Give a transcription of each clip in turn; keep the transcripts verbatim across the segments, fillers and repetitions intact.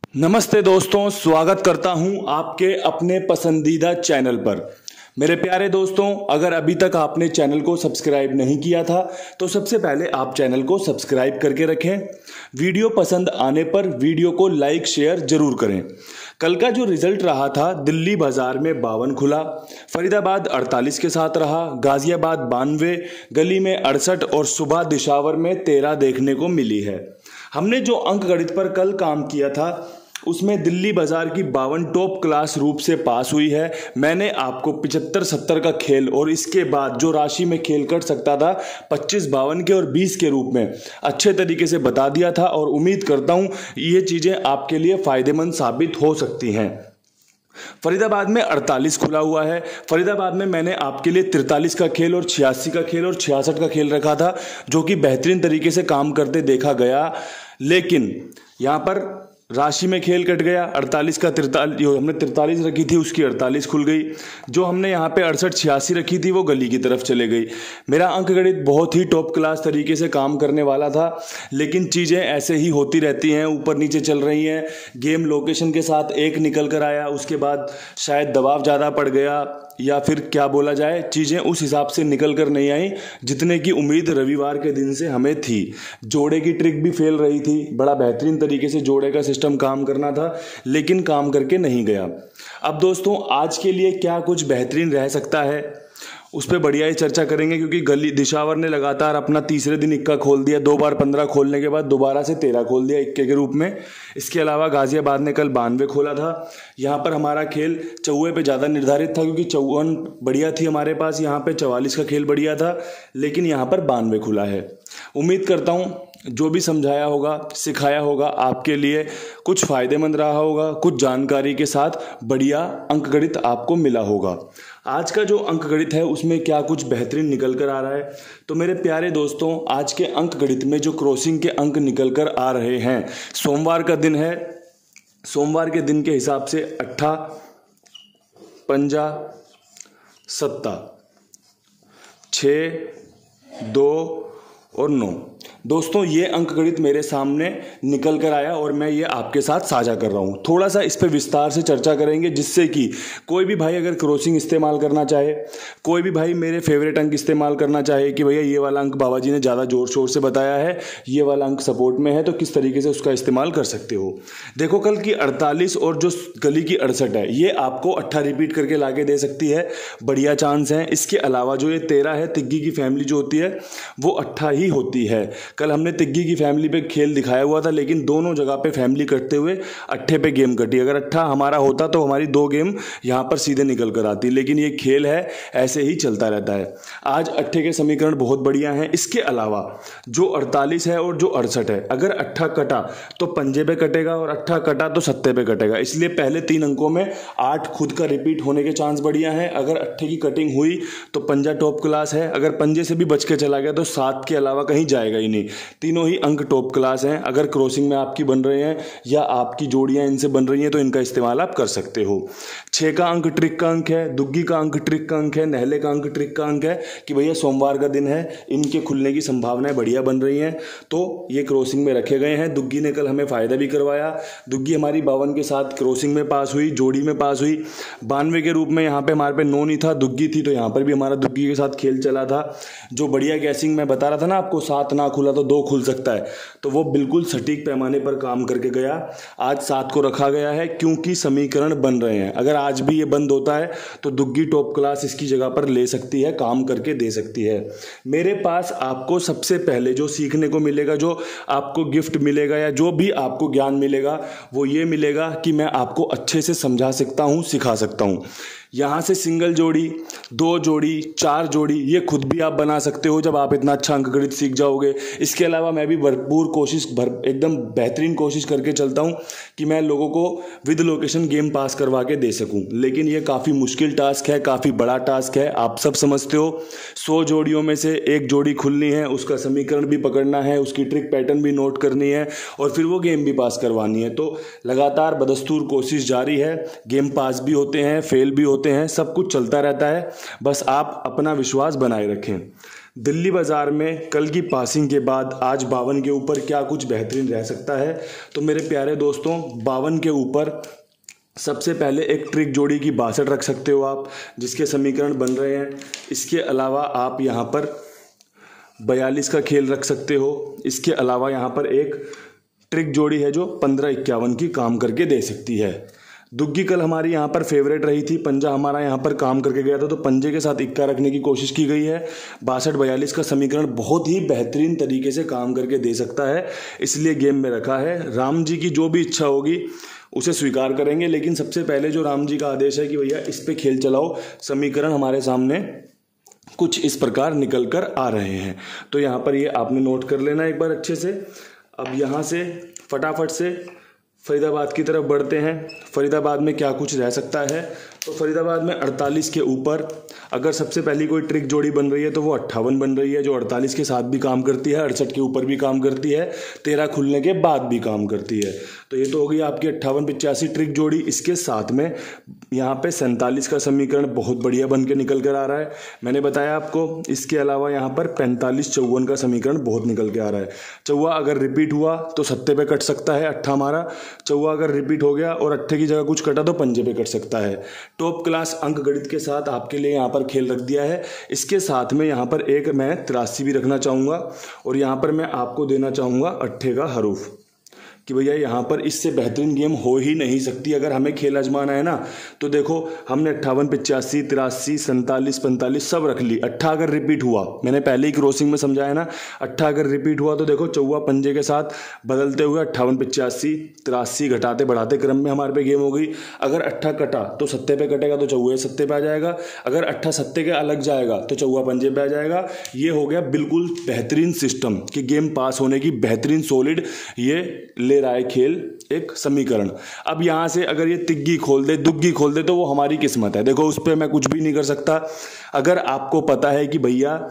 नमस्ते दोस्तों, स्वागत करता हूं आपके अपने पसंदीदा चैनल पर। मेरे प्यारे दोस्तों, अगर अभी तक आपने चैनल को सब्सक्राइब नहीं किया था तो सबसे पहले आप चैनल को सब्सक्राइब करके रखें। वीडियो पसंद आने पर वीडियो को लाइक शेयर जरूर करें। कल का जो रिजल्ट रहा था, दिल्ली बाजार में बावन खुला, फरीदाबाद अड़तालीस के साथ रहा, गाजियाबाद बानवे, गली में अड़सठ और सुबह दिशावर में तेरह देखने को मिली है। हमने जो अंक गणित पर कल काम किया था उसमें दिल्ली बाजार की बावन टॉप क्लास रूप से पास हुई है। मैंने आपको पिचहत्तर सत्तर का खेल और इसके बाद जो राशि में खेल कर सकता था पच्चीस बावन के और बीस के रूप में अच्छे तरीके से बता दिया था और उम्मीद करता हूं ये चीजें आपके लिए फायदेमंद साबित हो सकती हैं। फरीदाबाद में अड़तालीस खुला हुआ है। फरीदाबाद में मैंने आपके लिए तिरतालीस का खेल और छियासी का खेल और छियासठ का खेल रखा था, जो कि बेहतरीन तरीके से काम करते देखा गया। लेकिन यहां पर राशि में खेल कट गया। अड़तालीस का तिरतालीस, जो हमने तिरतालीस रखी थी उसकी अड़तालीस खुल गई। जो हमने यहाँ पे अड़सठ छियासी रखी थी वो गली की तरफ चले गई। मेरा अंक गणित बहुत ही टॉप क्लास तरीके से काम करने वाला था, लेकिन चीज़ें ऐसे ही होती रहती हैं, ऊपर नीचे चल रही हैं। गेम लोकेशन के साथ एक निकल कर आया, उसके बाद शायद दबाव ज़्यादा पड़ गया या फिर क्या बोला जाए, चीज़ें उस हिसाब से निकल कर नहीं आई जितने की उम्मीद रविवार के दिन से हमें थी। जोड़े की ट्रिक भी फेल रही थी। बड़ा बेहतरीन तरीके से जोड़े का सिस्टम काम करना था, लेकिन काम करके नहीं गया। अब दोस्तों, आज के लिए क्या कुछ बेहतरीन रह सकता है उस पर बढ़िया ही चर्चा करेंगे, क्योंकि गली दिशावर ने लगातार अपना तीसरे दिन इक्का खोल दिया। दो बार पंद्रह खोलने के बाद दोबारा से तेरह खोल दिया इक्के के रूप में। इसके अलावा गाजियाबाद ने कल बानवे खोला था। यहाँ पर हमारा खेल चौवे पे ज़्यादा निर्धारित था, क्योंकि चौवन बढ़िया थी हमारे पास। यहाँ पे चवालीस का खेल बढ़िया था, लेकिन यहाँ पर बानवे खुला है। उम्मीद करता हूँ जो भी समझाया होगा, सिखाया होगा, आपके लिए कुछ फायदेमंद रहा होगा, कुछ जानकारी के साथ बढ़िया अंक गणित आपको मिला होगा। आज का जो अंक गणित है उसमें क्या कुछ बेहतरीन निकल कर आ रहा है, तो मेरे प्यारे दोस्तों, आज के अंक गणित में जो क्रॉसिंग के अंक निकल कर आ रहे हैं, सोमवार का दिन है। सोमवार के दिन के हिसाब से अट्ठा, पंजा, सत्ता, छः, दो और नौ। दोस्तों, ये अंक गणित मेरे सामने निकल कर आया और मैं ये आपके साथ साझा कर रहा हूँ। थोड़ा सा इस पे विस्तार से चर्चा करेंगे, जिससे कि कोई भी भाई अगर क्रॉसिंग इस्तेमाल करना चाहे, कोई भी भाई मेरे फेवरेट अंक इस्तेमाल करना चाहे कि भैया ये वाला अंक बाबा जी ने ज़्यादा जोर शोर से बताया है, ये वाला अंक सपोर्ट में है, तो किस तरीके से उसका इस्तेमाल कर सकते हो। देखो, कल की अड़तालीस और जो गली की अड़सठ है, ये आपको अट्ठा रिपीट करके ला के दे सकती है, बढ़िया चांस है। इसके अलावा जो ये तेरह है, तिग्गी की फैमिली जो होती है वो अट्ठा ही होती है। कल हमने तिग्गी की फैमिली पे खेल दिखाया हुआ था, लेकिन दोनों जगह पे फैमिली करते हुए अट्ठे पे गेम कटी। अगर अट्ठा हमारा होता तो हमारी दो गेम यहाँ पर सीधे निकल कर आती, लेकिन ये खेल है, ऐसे ही चलता रहता है। आज अट्ठे के समीकरण बहुत बढ़िया हैं। इसके अलावा जो अड़तालीस है और जो अड़सठ है, अगर अट्ठा कटा तो पंजे पे कटेगा और अट्ठा कटा तो सत्ते पे कटेगा। इसलिए पहले तीन अंकों में आठ खुद का रिपीट होने के चांस बढ़िया है। अगर अट्ठे की कटिंग हुई तो पंजा टॉप क्लास है। अगर पंजे से भी बच के चला गया तो सात के अलावा कहीं जाएगा ही नहीं। तीनों ही अंक टॉप क्लास हैं। अगर क्रॉसिंग में आपकी बन रहे हैं या आपकी जोड़ियां इनसे बन रही हैं तो इनका इस्तेमाल आप कर सकते हो। छः का अंक ट्रिक का अंक है, दुग्गी का अंक ट्रिक का अंक है, नहले का अंक ट्रिक का अंक है कि भैया सोमवार का दिन है, इनके खुलने की संभावनाएं बढ़िया बन रही हैं, तो ये क्रॉसिंग में रखे गए हैं। दुग्गी ने कल हमें फायदा भी करवाया। दुग्गी हमारी बावन के साथ क्रॉसिंग में पास हुई, जोड़ी में पास हुई। बानवे के रूप में यहाँ पे हमारे पे नो नहीं था, दुग्गी थी, तो यहाँ पर भी हमारा दुग्गी के साथ खेल चला था। जो बढ़िया गैसिंग मैं बता रहा था ना आपको, सात ना खुला तो दो खुल सकता है, तो वो बिल्कुल सटीक पैमाने पर काम करके गया। आज सात को रखा गया है क्योंकि समीकरण बन रहे हैं। अगर आज भी ये बंद होता है तो दुग्गी टॉप क्लास इसकी जगह पर ले सकती है, काम करके दे सकती है। मेरे पास आपको सबसे पहले जो सीखने को मिलेगा, जो आपको गिफ्ट मिलेगा या जो भी आपको ज्ञान मिलेगा, वो ये मिलेगा कि मैं आपको अच्छे से समझा सकता हूँ, सिखा सकता हूँ। यहाँ से सिंगल जोड़ी, दो जोड़ी, चार जोड़ी, ये खुद भी आप बना सकते हो जब आप इतना अच्छा अंक गणित सीख जाओगे। इसके अलावा मैं भी भरपूर कोशिश भर एकदम बेहतरीन कोशिश करके चलता हूँ कि मैं लोगों को विद लोकेशन गेम पास करवा के दे सकूँ, लेकिन ये काफ़ी मुश्किल टास्क है, काफ़ी बड़ा टास्क है। आप सब समझते हो, सौ जोड़ियों में से एक जोड़ी खुलनी है, उसका समीकरण भी पकड़ना है, उसकी ट्रिक पैटर्न भी नोट करनी है और फिर वो गेम भी पास करवानी है। तो लगातार बदस्तूर कोशिश जारी है। गेम पास भी होते हैं, फेल भी होते हैं, सब कुछ चलता रहता है। बस आप अपना विश्वास बनाए रखें। दिल्ली बाज़ार में कल की पासिंग के बाद आज बावन के ऊपर क्या कुछ बेहतरीन रह सकता है। तो मेरे प्यारे दोस्तों, बावन के ऊपर सबसे पहले एक ट्रिक जोड़ी की बासठ रख सकते हो आप, जिसके समीकरण बन रहे हैं। इसके अलावा आप यहाँ पर बयालीस का खेल रख सकते हो। इसके अलावा यहाँ पर एक ट्रिक जोड़ी है जो पंद्रह इक्यावन की काम करके दे सकती है। दुग्गी कल हमारी यहाँ पर फेवरेट रही थी, पंजा हमारा यहाँ पर काम करके गया था, तो पंजे के साथ इक्का रखने की कोशिश की गई है। बासठ बयालीस का समीकरण बहुत ही बेहतरीन तरीके से काम करके दे सकता है, इसलिए गेम में रखा है। राम जी की जो भी इच्छा होगी उसे स्वीकार करेंगे, लेकिन सबसे पहले जो राम जी का आदेश है कि भैया इस पे खेल चलाओ, समीकरण हमारे सामने कुछ इस प्रकार निकल कर आ रहे हैं। तो यहाँ पर ये आपने नोट कर लेना एक बार अच्छे से। अब यहाँ से फटाफट से फरीदाबाद की तरफ बढ़ते हैं। फरीदाबाद में क्या कुछ रह सकता है, तो फरीदाबाद में अड़तालीस के ऊपर अगर सबसे पहली कोई ट्रिक जोड़ी बन रही है तो वो अट्ठावन बन रही है, जो अड़तालीस के साथ भी काम करती है, अड़सठ के ऊपर भी काम करती है, तेरह खुलने के बाद भी काम करती है। तो ये तो हो गई आपकी अट्ठावन पिचासी ट्रिक जोड़ी। इसके साथ में यहाँ पे सैंतालीस का समीकरण बहुत बढ़िया बन के निकल कर आ रहा है, मैंने बताया आपको। इसके अलावा यहाँ पर पैंतालीस चौवन का समीकरण बहुत निकल के आ रहा है। चौवा अगर रिपीट हुआ तो सत्ते पे कट सकता है अट्ठा हमारा। चौवा अगर रिपीट हो गया और अट्ठे की जगह कुछ कटा तो पंजे पे कट सकता है। टॉप क्लास अंक गणित के साथ आपके लिए यहाँ पर खेल रख दिया है। इसके साथ में यहाँ पर एक मैं तिरासी भी रखना चाहूँगा, और यहाँ पर मैं आपको देना चाहूँगा अट्ठे का हरूफ, कि भैया यहाँ पर इससे बेहतरीन गेम हो ही नहीं सकती। अगर हमें खेल आजमाना है ना, तो देखो हमने अट्ठावन पिचासी तिरासी सैंतालीस पैंतालीस सब रख ली। अट्ठा अगर रिपीट हुआ, मैंने पहले ही क्रॉसिंग में समझाया ना, अट्ठा अगर रिपीट हुआ तो देखो चौवा पंजे के साथ बदलते हुए अट्ठावन पिचासी तिरासी घटाते बढ़ाते क्रम में हमारे पे गेम हो गई। अगर अट्ठा कटा तो सत्ते पे कटेगा तो चौवे सत्ते पे आ जाएगा। अगर अट्ठा सत्ते के अलग जाएगा तो चौवा पंजे पे आ जाएगा। ये हो गया बिल्कुल बेहतरीन सिस्टम कि गेम पास होने की बेहतरीन सॉलिड ये ले रहा है खेल एक समीकरण। अब यहां से अगर ये तिग्गी खोल दे दुग्गी खोल दे तो वो हमारी किस्मत है, देखो उस पर मैं कुछ भी नहीं कर सकता। अगर आपको पता है कि भैया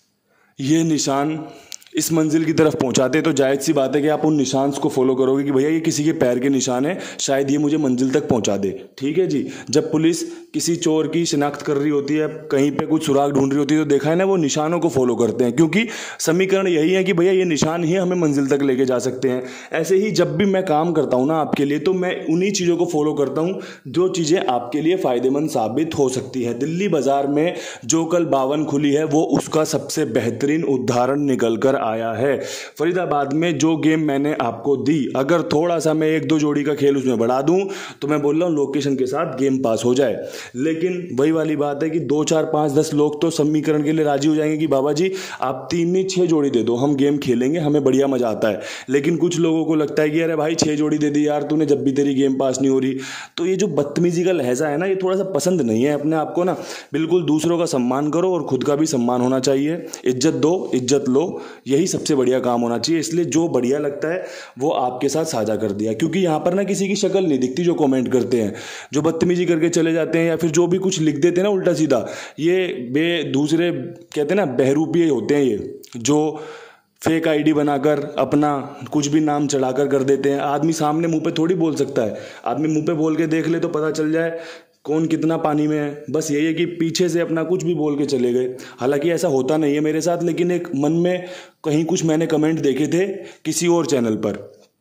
ये निशान इस मंजिल की तरफ पहुंचाते तो जायज़ सी बात है कि आप उन निशान को फॉलो करोगे कि भैया ये किसी के पैर के निशान है, शायद ये मुझे मंजिल तक पहुंचा दे। ठीक है जी। जब पुलिस किसी चोर की शिनाख्त कर रही होती है, कहीं पे कुछ सुराग ढूंढ रही होती है, तो देखा है ना वो निशानों को फॉलो करते हैं, क्योंकि समीकरण यही है कि भैया ये निशान ही हमें मंजिल तक लेके जा सकते हैं। ऐसे ही जब भी मैं काम करता हूँ ना आपके लिए, तो मैं उन्हीं चीज़ों को फॉलो करता हूँ जो चीज़ें आपके लिए फ़ायदेमंद साबित हो सकती हैं। दिल्ली बाज़ार में जो कल बावन खुली है वो उसका सबसे बेहतरीन उदाहरण निकल कर आया है। फरीदाबाद में जो गेम मैंने आपको दी, अगर थोड़ा सा मैं एक दो जोड़ी का खेल उसमें बढ़ा दूं तो मैं बोल रहा हूं लोकेशन के साथ गेम पास हो जाए। लेकिन वही वाली बात है कि दो चार पाँच दस लोग तो समीकरण के लिए राजी हो जाएंगे कि बाबा जी आप तीन नहीं छः जोड़ी दे दो, हम गेम खेलेंगे, हमें बढ़िया मजा आता है। लेकिन कुछ लोगों को लगता है कि अरे भाई छः जोड़ी दे दी यार तूने, जब भी तेरी गेम पास नहीं हो रही। तो ये जो बदतमीजी का लहजा है ना, ये थोड़ा सा पसंद नहीं है अपने आप को ना। बिल्कुल दूसरों का सम्मान करो और खुद का भी सम्मान होना चाहिए। इज्जत दो, इज्जत लो, यही सबसे बढ़िया काम होना चाहिए। इसलिए जो बढ़िया लगता है वो आपके साथ साझा कर दिया, क्योंकि यहाँ पर ना किसी की शक्ल नहीं दिखती जो कमेंट करते हैं, जो बदतमीजी करके चले जाते हैं या फिर जो भी कुछ लिख देते हैं ना उल्टा सीधा, ये बे दूसरे कहते हैं ना बहरूपिये होते हैं, ये जो फेक आईडी बनाकर अपना कुछ भी नाम चढ़ाकर कर देते हैं। आदमी सामने मुंह पे थोड़ी बोल सकता है, आदमी मुंह पे बोल के देख ले तो पता चल जाए कौन कितना पानी में है। बस यही है कि पीछे से अपना कुछ भी बोल के चले गए। हालांकि ऐसा होता नहीं है मेरे साथ, लेकिन एक मन में कहीं कुछ मैंने कमेंट देखे थे किसी और चैनल पर,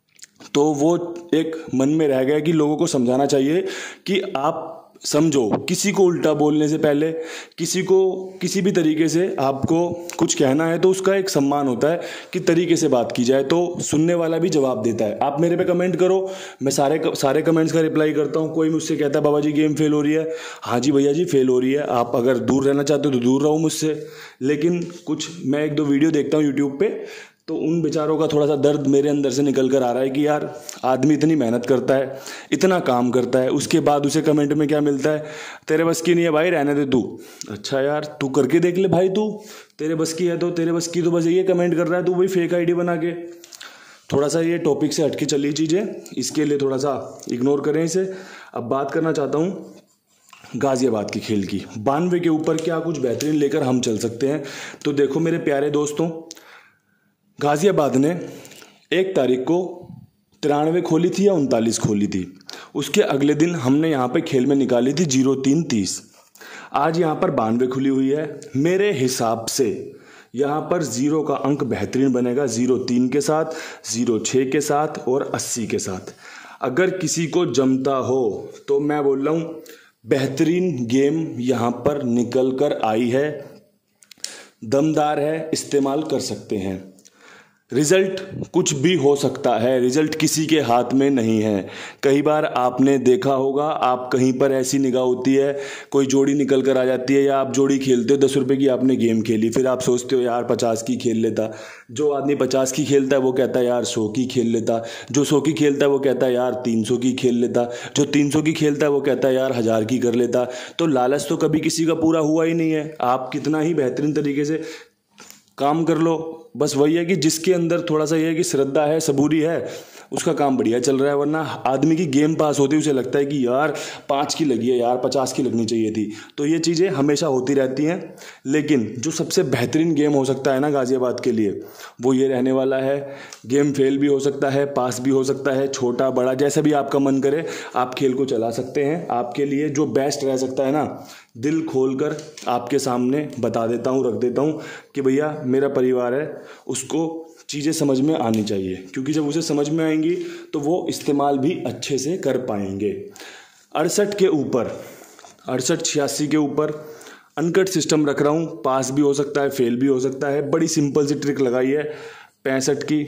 तो वो एक मन में रह गया कि लोगों को समझाना चाहिए कि आप समझो, किसी को उल्टा बोलने से पहले, किसी को किसी भी तरीके से आपको कुछ कहना है तो उसका एक सम्मान होता है कि तरीके से बात की जाए, तो सुनने वाला भी जवाब देता है। आप मेरे पे कमेंट करो, मैं सारे सारे कमेंट्स का रिप्लाई करता हूँ। कोई मुझसे कहता है बाबा जी गेम फेल हो रही है, हाँ जी भैया जी फेल हो रही है, आप अगर दूर रहना चाहते हो तो दूर रहो मुझसे। लेकिन कुछ मैं एक दो वीडियो देखता हूँ यूट्यूब पे, तो उन बेचारों का थोड़ा सा दर्द मेरे अंदर से निकल कर आ रहा है कि यार आदमी इतनी मेहनत करता है, इतना काम करता है, उसके बाद उसे कमेंट में क्या मिलता है, तेरे बस की नहीं है भाई, रहने दे तू। अच्छा यार तू करके देख ले भाई, तू तेरे बस की है तो तेरे बस की तो बस ये कमेंट कर रहा है तू, वही फेक आईडी बना के। थोड़ा सा ये टॉपिक से हटके चली चीज़ें, इसके लिए थोड़ा सा इग्नोर करें इसे। अब बात करना चाहता हूँ गाज़ियाबाद के खेल की। बानवे के ऊपर क्या कुछ बेहतरीन लेकर हम चल सकते हैं। तो देखो मेरे प्यारे दोस्तों, गाज़ियाबाद ने एक तारीख को तिरानवे खोली थी या उनतालीस खोली थी, उसके अगले दिन हमने यहाँ पे खेल में निकाली थी जीरो तीन तीस। आज यहाँ पर बानवे खुली हुई है। मेरे हिसाब से यहाँ पर ज़ीरो का अंक बेहतरीन बनेगा, ज़ीरो तीन के साथ, ज़ीरो छः के साथ और अस्सी के साथ। अगर किसी को जमता हो तो मैं बोल रहा हूँ बेहतरीन गेम यहाँ पर निकल कर आई है, दमदार है, इस्तेमाल कर सकते हैं। रिज़ल्ट कुछ भी हो सकता है, रिज़ल्ट किसी के हाथ में नहीं है। कई बार आपने देखा होगा, आप कहीं पर ऐसी निगाह होती है, कोई जोड़ी निकल कर आ जाती है, या आप जोड़ी खेलते हो, दस रुपए की आपने गेम खेली, फिर आप सोचते हो यार पचास की खेल लेता। जो आदमी पचास की खेलता है वो कहता है यार सौ की खेल लेता, जो सौ की खेलता है वो कहता है यार तीन सौ की खेल लेता, जो तीन सौ की खेलता है वो कहता है यार हज़ार की कर लेता। तो लालच तो कभी किसी का पूरा हुआ ही नहीं है। आप कितना ही बेहतरीन तरीके से काम कर लो, बस वही है कि जिसके अंदर थोड़ा सा ये है कि श्रद्धा है, सबूरी है, उसका काम बढ़िया चल रहा है। वरना आदमी की गेम पास होती है, उसे लगता है कि यार पाँच की लगी है, यार पचास की लगनी चाहिए थी। तो ये चीज़ें हमेशा होती रहती हैं। लेकिन जो सबसे बेहतरीन गेम हो सकता है ना गाज़ियाबाद के लिए, वो ये रहने वाला है। गेम फेल भी हो सकता है, पास भी हो सकता है, छोटा बड़ा जैसा भी आपका मन करे आप खेल को चला सकते हैं। आपके लिए जो बेस्ट रह सकता है ना, दिल खोलकर आपके सामने बता देता हूँ, रख देता हूँ कि भैया मेरा परिवार है, उसको चीज़ें समझ में आनी चाहिए, क्योंकि जब उसे समझ में आएंगी तो वो इस्तेमाल भी अच्छे से कर पाएंगे। अड़सठ के ऊपर, अड़सठ छियासी के ऊपर अनकट सिस्टम रख रहा हूँ। पास भी हो सकता है, फेल भी हो सकता है। बड़ी सिंपल सी ट्रिक लगाई है, पैंसठ की,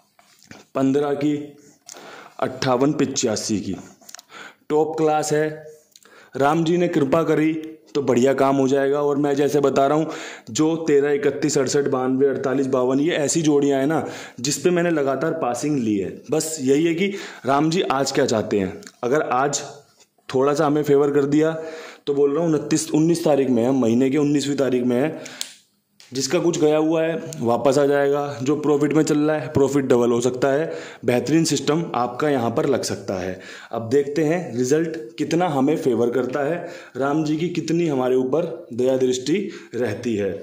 पंद्रह की, अट्ठावन पिचासी की, टॉप क्लास है। राम जी ने कृपा करी तो बढ़िया काम हो जाएगा। और मैं जैसे बता रहा हूँ, जो तेरह इकतीस अड़सठ बानवे अड़तालीस बावन ये ऐसी जोड़ियाँ हैं ना जिस पे मैंने लगातार पासिंग ली है। बस यही है कि राम जी आज क्या चाहते हैं। अगर आज थोड़ा सा हमें फेवर कर दिया तो बोल रहा हूँ उनतीस उन्नीस तारीख में है, महीने के उन्नीसवीं तारीख में है, जिसका कुछ गया हुआ है वापस आ जाएगा। जो प्रॉफिट में चल रहा है प्रॉफिट डबल हो सकता है। बेहतरीन सिस्टम आपका यहाँ पर लग सकता है। अब देखते हैं रिजल्ट कितना हमें फेवर करता है, राम जी की कितनी हमारे ऊपर दया दृष्टि रहती है।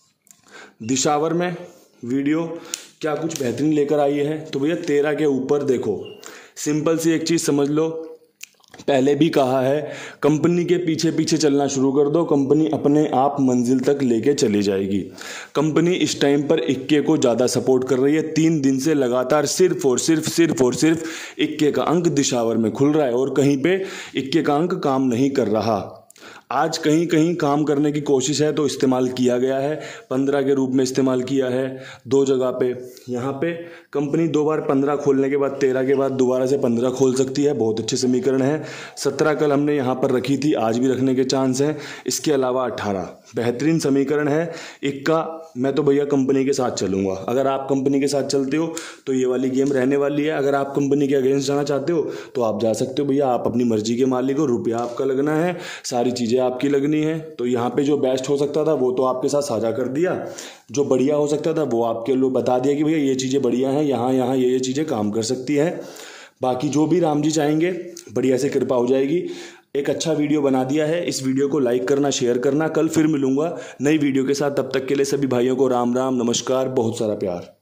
दिशावर में वीडियो क्या कुछ बेहतरीन लेकर आई है। तो भैया तेरह के ऊपर देखो, सिंपल सी एक चीज़ समझ लो, पहले भी कहा है कंपनी के पीछे पीछे चलना शुरू कर दो, कंपनी अपने आप मंजिल तक लेके चली जाएगी। कंपनी इस टाइम पर इक्के को ज़्यादा सपोर्ट कर रही है। तीन दिन से लगातार सिर्फ और सिर्फ सिर्फ और सिर्फ इक्के का अंक दिशावर में खुल रहा है और कहीं पे इक्के का अंक काम नहीं कर रहा। आज कहीं कहीं काम करने की कोशिश है तो इस्तेमाल किया गया है, पंद्रह के रूप में इस्तेमाल किया है दो जगह पे। यहाँ पे कंपनी दो बार पंद्रह खोलने के बाद तेरह के बाद दोबारा से पंद्रह खोल सकती है, बहुत अच्छे समीकरण है। सत्रह कल हमने यहाँ पर रखी थी, आज भी रखने के चांस हैं। इसके अलावा अट्ठारह बेहतरीन समीकरण है। इक्का मैं तो भैया कंपनी के साथ चलूँगा। अगर आप कंपनी के साथ चलते हो तो ये वाली गेम रहने वाली है। अगर आप कंपनी के अगेंस्ट जाना चाहते हो तो आप जा सकते हो भैया, आप अपनी मर्जी के मालिक हो, रुपया आपका लगना है, सारी चीज़ें आपकी लगनी है। तो यहाँ पे जो बेस्ट हो सकता था वो तो आपके साथ साझा कर दिया, जो बढ़िया हो सकता था वो आपके लिए बता दिया कि भैया ये चीज़ें बढ़िया हैं, यहाँ यहाँ ये ये चीज़ें काम कर सकती हैं। बाकी जो भी राम जी चाहेंगे बढ़िया से कृपा हो जाएगी। एक अच्छा वीडियो बना दिया है, इस वीडियो को लाइक करना, शेयर करना। कल फिर मिलूंगा नई वीडियो के साथ, तब तक के लिए सभी भाइयों को राम राम, नमस्कार, बहुत सारा प्यार।